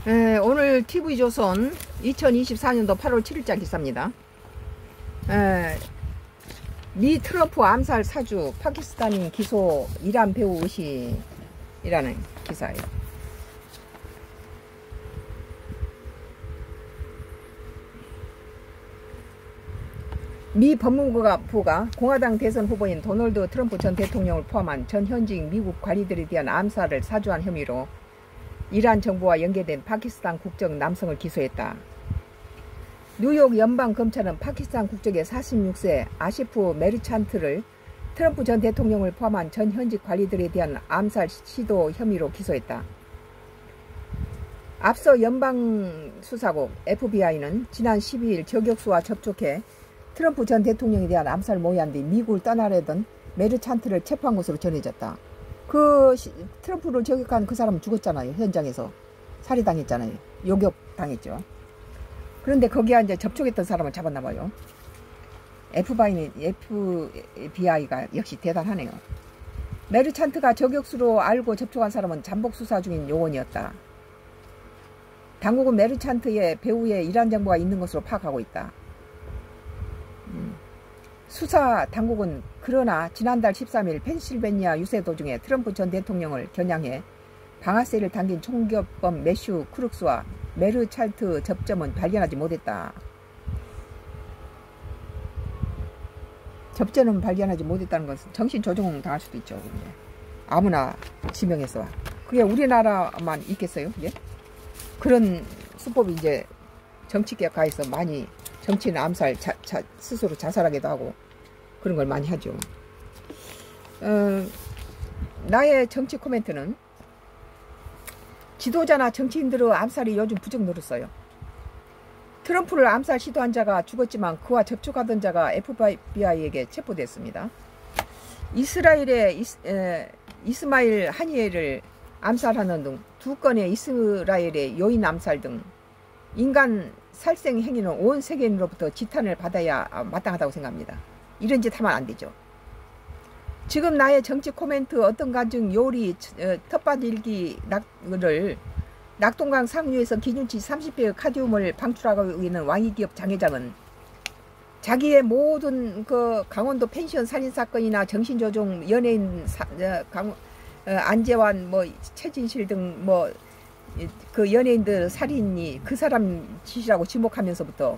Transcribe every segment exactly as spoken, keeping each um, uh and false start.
에, 오늘 티비조선 이천이십사 년도 팔월 칠일자 기사입니다. 에, 미 트럼프 암살 사주 파키스탄인 기소 이란 배우 의식이라는 기사예요. 미 법무부가 공화당 대선 후보인 도널드 트럼프 전 대통령을 포함한 전 현직 미국 관리들에 대한 암살을 사주한 혐의로 이란 정부와 연계된 파키스탄 국적 남성을 기소했다. 뉴욕 연방검찰은 파키스탄 국적의 사십육 세 아시프 메르찬트를 트럼프 전 대통령을 포함한 전 현직 관리들에 대한 암살 시도 혐의로 기소했다. 앞서 연방수사국 에프비아이는 지난 십이일 저격수와 접촉해 트럼프 전 대통령에 대한 암살 모의한 뒤 미국을 떠나려던 메르찬트를 체포한 것으로 전해졌다. 그 시, 트럼프를 저격한 그 사람은 죽었잖아요. 현장에서 살해당했잖아요. 요격당했죠. 그런데 거기에 이제 접촉했던 사람을 잡았나봐요. 에프비아이는, 에프비아이가 역시 대단하네요. 메르찬트가 저격수로 알고 접촉한 사람은 잠복 수사 중인 요원이었다. 당국은 메르찬트의 배후에 이란 정부가 있는 것으로 파악하고 있다. 음. 수사 당국은 그러나 지난달 십삼일 펜실베니아 유세 도중에 트럼프 전 대통령을 겨냥해 방아쇠를 당긴 총격범 매슈 크룩스와 메르찬트 접점은 발견하지 못했다. 접점은 발견하지 못했다는 것은 정신조종 당할 수도 있죠. 아무나 지명해서. 그게 우리나라만 있겠어요? 예? 그런 수법이 이제 정치개혁가에서 많이 정치인 암살, 자, 자, 스스로 자살하기도 하고 그런 걸 많이 하죠. 어, 나의 정치 코멘트는 지도자나 정치인들의 암살이 요즘 부쩍 늘었어요. 트럼프를 암살 시도한 자가 죽었지만 그와 접촉하던 자가 에프비아이에게 체포됐습니다. 이스라엘의 이스, 에, 이스마일 하니엘을 암살하는 등 두 건의 이스라엘의 요인 암살 등 인간 살생 행위는 온 세계인으로부터 지탄을 받아야 마땅하다고 생각합니다. 이런 짓 하면 안 되죠. 지금 나의 정치 코멘트 어떤 가정 요리 텃밭 일기 낙을 낙동강 상류에서 기준치 삼십 배의 카디움을 방출하고 있는 왕이기업 장 회장은 자기의 모든 그 강원도 펜션 살인사건이나 정신조종 연예인 사, 강, 어, 안재환 뭐 최진실 등 뭐 그 연예인들 살인이 그 사람 짓이라고 지목하면서부터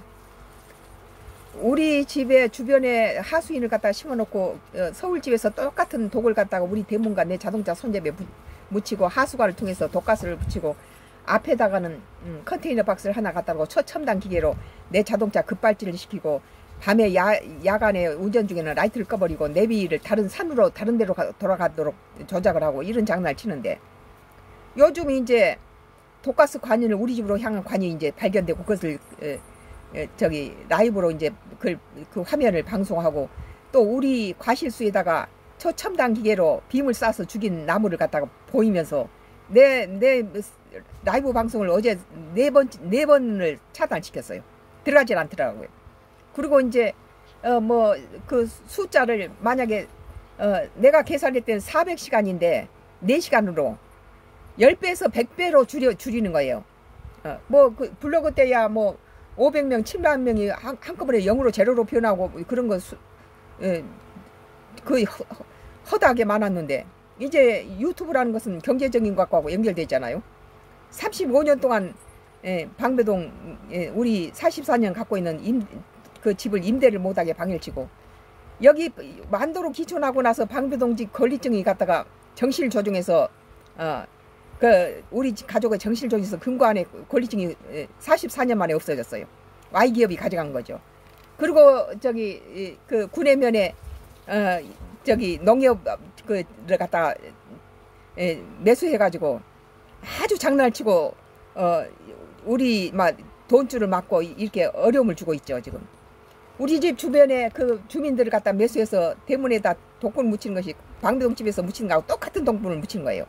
우리 집에 주변에 하수인을 갖다 심어놓고 어, 서울집에서 똑같은 독을 갖다가 우리 대문과 내 자동차 손잡이에 부, 묻히고 하수관을 통해서 독가스를 붙이고 앞에다가는 음, 컨테이너 박스를 하나 갖다 놓고 초첨단 기계로 내 자동차 급발진을 시키고 밤에 야, 야간에 운전 중에는 라이트를 꺼버리고 내비를 다른 산으로 다른 데로 가, 돌아가도록 조작을 하고 이런 장난을 치는데 요즘 이제 독가스 관인을 우리 집으로 향한 관이 이제 발견되고 그것을 에, 에, 저기 라이브로 이제 그, 그 화면을 방송하고 또 우리 과실수에다가 초첨단 기계로 빔을 쏴서 죽인 나무를 갖다가 보이면서 내, 내 라이브 방송을 어제 네 번, 네 번을 차단시켰어요. 들어가질 않더라고요. 그리고 이제 어 뭐 그 숫자를 만약에 어 내가 계산했던 사백 시간인데 네 시간으로 십 배에서 백 배로 줄여, 줄이는 거예요. 어, 뭐, 그 블로그 때야 뭐, 오백 명, 칠만 명이 한, 한꺼번에 영으로 제로로 변하고 그런 거, 수, 예, 거의 허, 허다하게 많았는데, 이제 유튜브라는 것은 경제적인 것과 연결되잖아요. 삼십오 년 동안, 예, 방배동, 예, 우리 사십사 년 갖고 있는 임, 그 집을 임대를 못하게 방해를 치고, 여기 만도로 기촌하고 나서 방배동 집 권리증이 갖다가 정실 조정해서, 어, 그 우리 가족의 정실조정에서 금고안에 권리증이 사십사 년 만에 없어졌어요. Y기업이 가져간 거죠. 그리고 저기 그 군해면에 어 저기 농협 그를 갖다 매수해가지고 아주 장난을 치고 어 우리 막 돈줄을 막고 이렇게 어려움을 주고 있죠 지금. 우리 집 주변에 그 주민들을 갖다 매수해서 대문에다 독불 묻히는 것이 방배동 집에서 묻히는 거하고 똑같은 독불을 묻히는 거예요.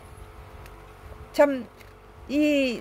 참, 이,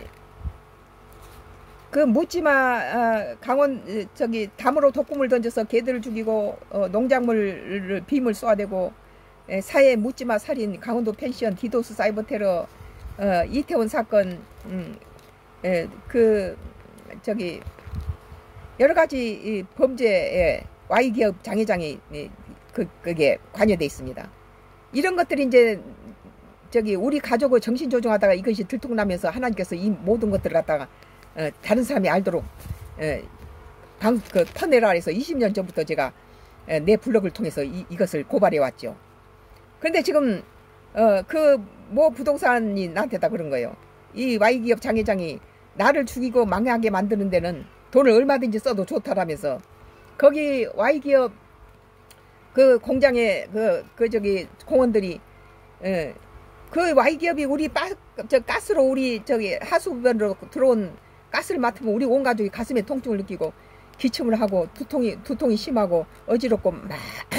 그, 묻지마, 아, 강원, 저기, 담으로 독금을 던져서 개들을 죽이고, 어, 농작물을 빔을 쏘아대고, 에, 사회 묻지마 살인, 강원도 펜션, 디도스 사이버 테러, 어, 이태원 사건, 음, 에, 그 저기 여러 가지 이 범죄에 Y기업 장회장이 그 그게 관여돼 있습니다. 이런 것들이 이제 저기 우리 가족을 정신 조종하다가 이것이 들통나면서 하나님께서 이 모든 것들을 갖다가 어, 다른 사람이 알도록 어, 방, 그 터내라 해서 이십 년 전부터 제가 어, 내 블로그를 통해서 이, 이것을 고발해 왔죠. 그런데 지금 어, 그 뭐 부동산이 나한테다 그런 거예요. 이 Y기업 장회장이 나를 죽이고 망하게 만드는 데는 돈을 얼마든지 써도 좋다라면서 거기 Y기업 그 공장에 그, 그 저기 공원들이 예, 그 Y기업이 우리 빠, 저 가스로 우리 저기 하수변으로 들어온 가스를 맡으면 우리 온 가족이 가슴에 통증을 느끼고 기침을 하고 두통이 두통이 심하고 어지럽고 막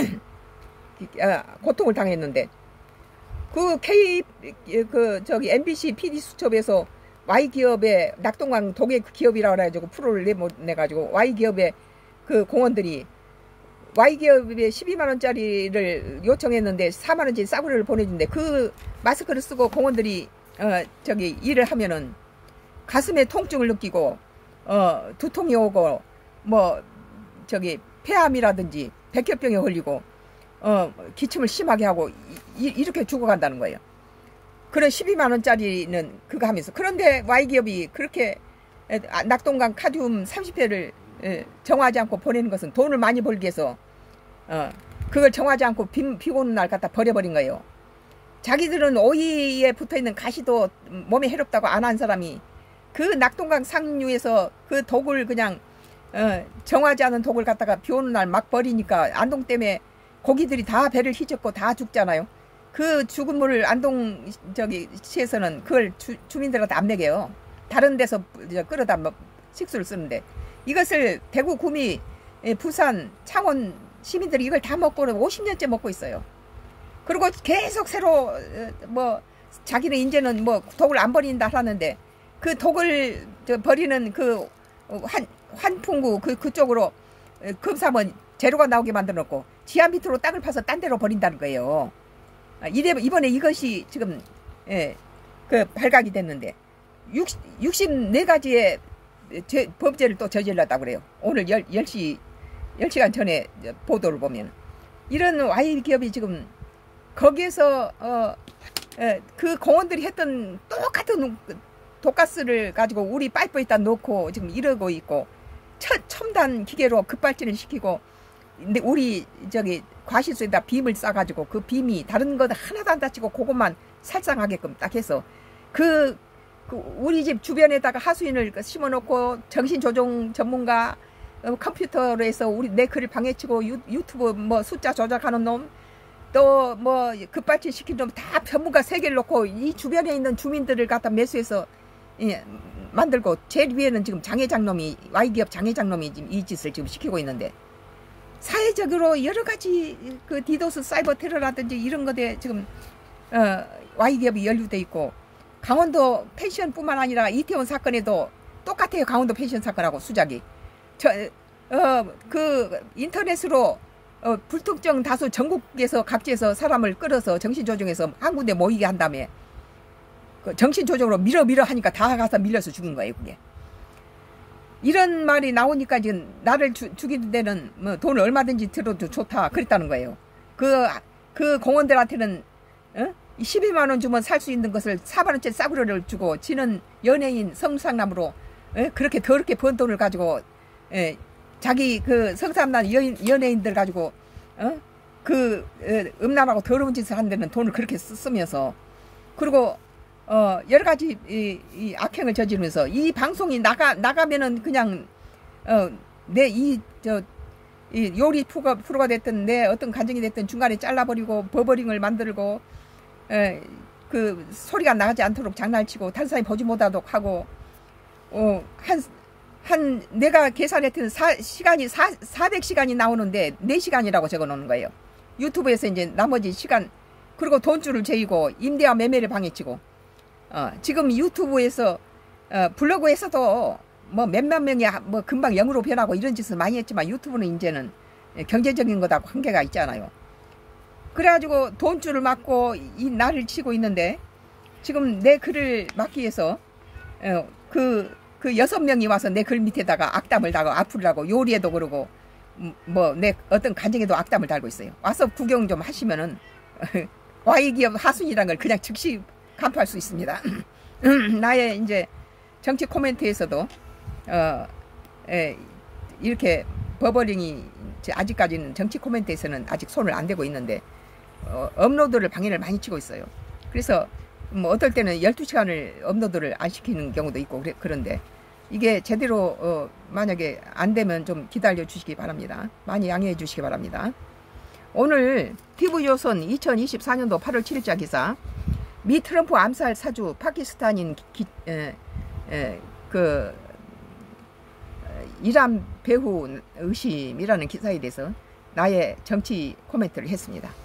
고통을 당했는데 그 K 그 저기 엠비씨 피디 수첩에서 Y기업의 낙동강 독일 기업이라고 해가지고 프로를 내가지고 Y기업의 그 공원들이 Y기업에 십이만 원짜리를 요청했는데 사만 원짜리 싸구려를 보내준대. 그 마스크를 쓰고 공원들이 어 저기 일을 하면은 가슴에 통증을 느끼고 어 두통이 오고 뭐 저기 폐암이라든지 백혈병에 걸리고 어 기침을 심하게 하고 이, 이렇게 죽어간다는 거예요. 그런 십이만 원짜리는 그거 하면서 그런데 Y기업이 그렇게 낙동강 카디움 삼십 회를 정하지 않고 보내는 것은 돈을 많이 벌기 위해서 어, 그걸 정하지 않고 비, 비 오는 날 갖다 버려버린 거예요. 자기들은 오이에 붙어있는 가시도 몸에 해롭다고 안 한 사람이 그 낙동강 상류에서 그 독을 그냥 어, 정하지 않은 독을 갖다가 비 오는 날 막 버리니까 안동 때문에 고기들이 다 배를 휘젓고 다 죽잖아요. 그 죽은 물을 안동 저기 시에서는 그걸 주, 주민들한테 안 먹여요. 다른 데서 끌어다 식수를 쓰는데 이것을 대구, 구미, 부산, 창원 시민들이 이걸 다 먹고 오십 년째 먹고 있어요. 그리고 계속 새로 뭐 자기는 이제는 뭐 독을 안 버린다 하는데 그 독을 버리는 그 환, 환풍구 그, 그쪽으로 금사면 재료가 나오게 만들어 놓고 지하 밑으로 땅을 파서 딴 데로 버린다는 거예요. 이래, 이번에 이것이 지금 예, 그 발각이 됐는데 육십사 가지의 제, 범죄를 또 저질렀다고 그래요. 오늘 열 시 열 시간 전에 보도를 보면 이런 Y기업이 지금 거기에서 어, 에, 그 공원들이 했던 똑같은 독가스를 가지고 우리 파이프에다 놓고 지금 이러고 있고 첫 첨단 기계로 급발진을 시키고 근데 우리 저기 과실수에다 빔을 싸가지고 그 빔이 다른 거 하나도 안 다치고 그것만 살상하게끔 딱 해서 그, 그 우리 집 주변에다가 하수인을 심어놓고 정신조종 전문가 어, 컴퓨터로 해서 우리 내 글을 방해치고 유, 유튜브 뭐 숫자 조작하는 놈 또 뭐 급발진 시킨 놈 다 전문가 세 개를 놓고 이 주변에 있는 주민들을 갖다 매수해서 예, 만들고 제일 위에는 지금 장회장 놈이 Y기업 장회장 놈이 지금 이 짓을 지금 시키고 있는데 사회적으로 여러 가지 그 디도스 사이버 테러라든지 이런 것에 지금 어, Y기업이 연루돼 있고 강원도 펜션뿐만 아니라 이태원 사건에도 똑같아요. 강원도 펜션 사건하고 수작이 저, 어, 그 인터넷으로 어, 불특정 다수 전국에서 각지에서 사람을 끌어서 정신조종해서 한 군데 모이게 한 다음에 그 정신조종으로 밀어 밀어 하니까 다 가서 밀려서 죽은 거예요. 그게 이런 말이 나오니까 지금 나를 주, 죽이는 데는 뭐 돈을 얼마든지 들어도 좋다 그랬다는 거예요. 그, 그 공원들한테는 어? 십이만 원 주면 살 수 있는 것을 사만 원짜리 싸구려를 주고 지는 연예인 성상남으로 어? 그렇게 더럽게 번 돈을 가지고 에, 자기 그 성삼남 연예인들 가지고 어? 그 에, 음란하고 더러운 짓을 하는 데는 돈을 그렇게 쓰면서 그리고 어 여러 가지 이, 이 악행을 저지르면서 이 방송이 나가 나가면은 그냥 어 내 이 저 이 요리 프로가 프로가 됐든 내 어떤 간증이 됐든 중간에 잘라버리고 버버링을 만들고 에, 그 소리가 나가지 않도록 장난치고 다른 사람이 보지 못하도록 하고 어 한 한 내가 계산했던 사, 시간이 사, 사백 시간이 나오는데 네 시간이라고 적어 놓는 거예요. 유튜브에서 이제 나머지 시간 그리고 돈줄을 재이고 임대와 매매를 방해치고 어, 지금 유튜브에서 어, 블로그에서도 뭐 몇만 명이 뭐 금방 영으로 변하고 이런 짓을 많이 했지만 유튜브는 이제는 경제적인 거다고 한계가 있잖아요. 그래가지고 돈줄을 막고 이 날을 치고 있는데 지금 내 글을 막기 위해서 어, 그, 그 여섯 명이 와서 내 글 밑에다가 악담을 달고 악플이라고 요리에도 그러고 뭐 내 어떤 간증에도 악담을 달고 있어요. 와서 구경 좀 하시면은 와이기업 하순이라는 걸 그냥 즉시 간파할 수 있습니다. 나의 이제 정치 코멘트에서도 어, 에, 이렇게 버버링이 아직까지는 정치 코멘트에서는 아직 손을 안 대고 있는데 어, 업로드를 방해를 많이 치고 있어요. 그래서 뭐 어떨 때는 열두 시간을 업로드를 안 시키는 경우도 있고 그래, 그런데 이게 제대로 어, 만약에 안 되면 좀 기다려 주시기 바랍니다. 많이 양해해 주시기 바랍니다. 오늘 티비조선 이천이십사 년도 팔월 칠일자 기사, 미 트럼프 암살 사주 파키스탄인 기, 에, 에, 그 이란 배후 의심이라는 기사에 대해서 나의 정치 코멘트를 했습니다.